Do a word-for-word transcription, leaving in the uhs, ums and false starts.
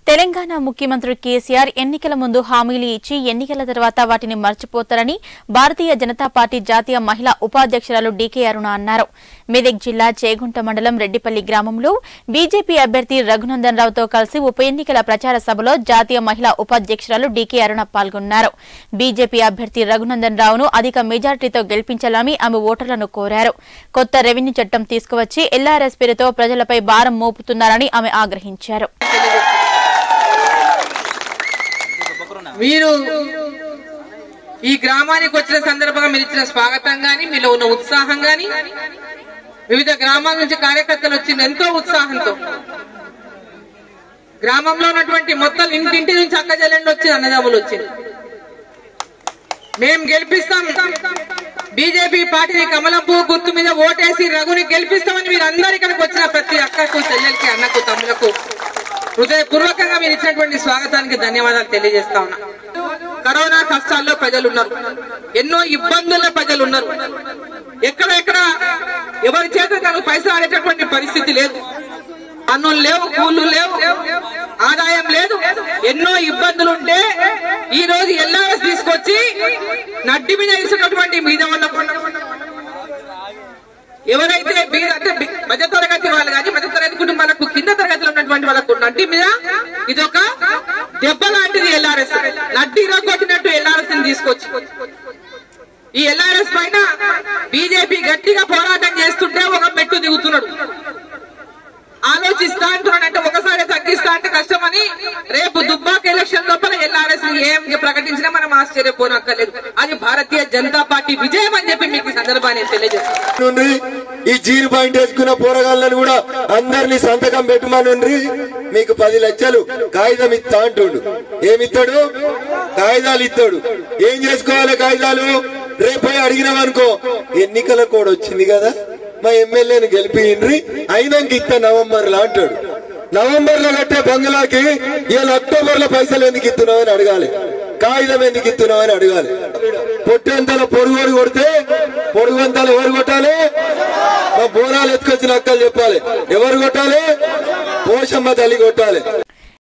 తెలంగాణ ముఖ్యమంత్రి కేసీఆర్ ఎన్నికల ముందు హామీలు ఇచ్చి ఎన్నికల తర్వాత వాటిని మర్చిపోతారని భారతీయ జనతా పార్టీ జాతీయ మహిళా ఉపాధ్యక్షురాలు డీకే అరుణ అన్నారు. మెదక్ జిల్లా చేగుంట మండలం రెడ్డిపల్లి గ్రామంలో బీజేపీ అభ్యర్థి రఘునందన్ రావుతో కలిసి ఉప ఎన్నికల ప్రచార సభలో జాతీయ మహిళా ఉపాధ్యక్షురాలు డీకే అరుణ పాల్గొన్నారు. బీజేపీ అభ్యర్థి రఘునందన్ రావును అధిక మెజార్టీతో గెలిపించాలని ఆమె ఓటర్లను కోరారు. కొత్త రెవెన్యూ చట్టం తీసుకువచ్చి ఎల్ఆర్ఎస్ పేరుతో ప్రజలపై భారం మోపుతున్నారని ఆమె ఆగ్రహించారు. మీరు ఈ గ్రామానికి వచ్చిన సందర్భంగా మీరు ఇచ్చిన స్వాగతం గాని, మీలో ఉన్న ఉత్సాహం గాని, వివిధ గ్రామాల నుంచి కార్యకర్తలు వచ్చిన ఎంతో ఉత్సాహంతో గ్రామంలో ఉన్నటువంటి మొత్తం ఇంటింటి నుంచి అక్క చెల్లెళ్ళు వచ్చి అన్నదమ్ములు వచ్చింది. మేము గెలిపిస్తాం, బీజేపీ పార్టీని కమలం పువ్వు గుర్తు మీద ఓటేసి రఘుని గెలిపిస్తామని మీరు అందరు ఇక్కడికి వచ్చిన ప్రతి అక్కకు, చెల్లెలకి, అన్నకు, తమ్ములకు హృదయపూర్వకంగా మీరు ఇచ్చినటువంటి స్వాగతానికి ధన్యవాదాలు తెలియజేస్తా ఉన్నా. కరోనా కష్టాల్లో ప్రజలు ఉన్నారు, ఎన్నో ఇబ్బందుల్లో ప్రజలు ఉన్నారు. ఎక్కడ ఎక్కడ ఎవరి చేత తను పైసలు ఆడేటటువంటి పరిస్థితి లేదు, పన్నులు లేవు, కూళ్ళు లేవు, ఆదాయం లేదు, ఎన్నో ఇబ్బందులు ఉంటే ఈ రోజు ఎల్ఆర్ఎస్ తీసుకొచ్చి నడ్డి మీద ఇచ్చినటువంటి మీద ఉన్న ఎవరైతే అంటే మధ్య తరగతి వాళ్ళు కానీ మధ్య తరగతి కుటుంబాలకు కింద తరగతిలో ఉన్నటువంటి వాళ్ళకు నడ్డి మీద ఇది ఒక దెబ్బ లాంటిది. ఎల్ఆర్ఎస్ నడ్డి కొట్టినట్టు ఎల్ఆర్ఎస్ తీసుకొచ్చి ఈ ఎల్ఆర్ఎస్ పైన బీజేపీ గట్టిగా పోరాటం చేస్తుంటే ఒక మెట్టు దిగుతున్నాడు. ఆలోచిస్తా అంటున్నాడంటే ఒకసారి తగ్గిస్తా అంటే కష్టమని రేపు దుబ్బాక ఎలక్షన్ లోపల ఎల్ఆర్ఎస్ ఏం ప్రకటించినా మనం ఆశ్చర్యపోనక్కర్లేదు. అది భారతీయ జనతా పార్టీ విజయం అని చెప్పి మీకు సందర్భాన్ని తెలియజేస్తాను. ఈ జీరో పాయింట్ వేసుకున్న పోరగాళ్ళని కూడా అందరినీ సంతకం పెట్టమని మీకు పది లక్షలు కాగితం ఇస్తా అంటుడు. ఏమిస్తాడు? కాగితాలు ఇస్తాడు. ఏం చేసుకోవాలి కాగితాలు? రేపు అడిగినామనుకో, ఎన్నికల కోడ్ వచ్చింది కదా, మా ఎమ్మెల్యేని గెలిపిండ్రి, అయినాక ఇస్తా నవంబర్ లో అంటాడు. నవంబర్ లో కట్టే బంగ్లాకి ఇవాళ అక్టోబర్ లో పైసలు ఎందుకు ఇస్తున్నావని అడగాలి, కాగితం ఎందుకు ఇస్తున్నావని అడగాలి. పొట్టంతల పొడుగోడు కొడితే పొడుగంతలు ఎవరు కొట్టాలి? మా బోనాలు ఎత్తుకొచ్చిన అక్కలు చెప్పాలి. ఎవరు కొట్టాలి? పోషమ్మ తల్లి కొట్టాలి.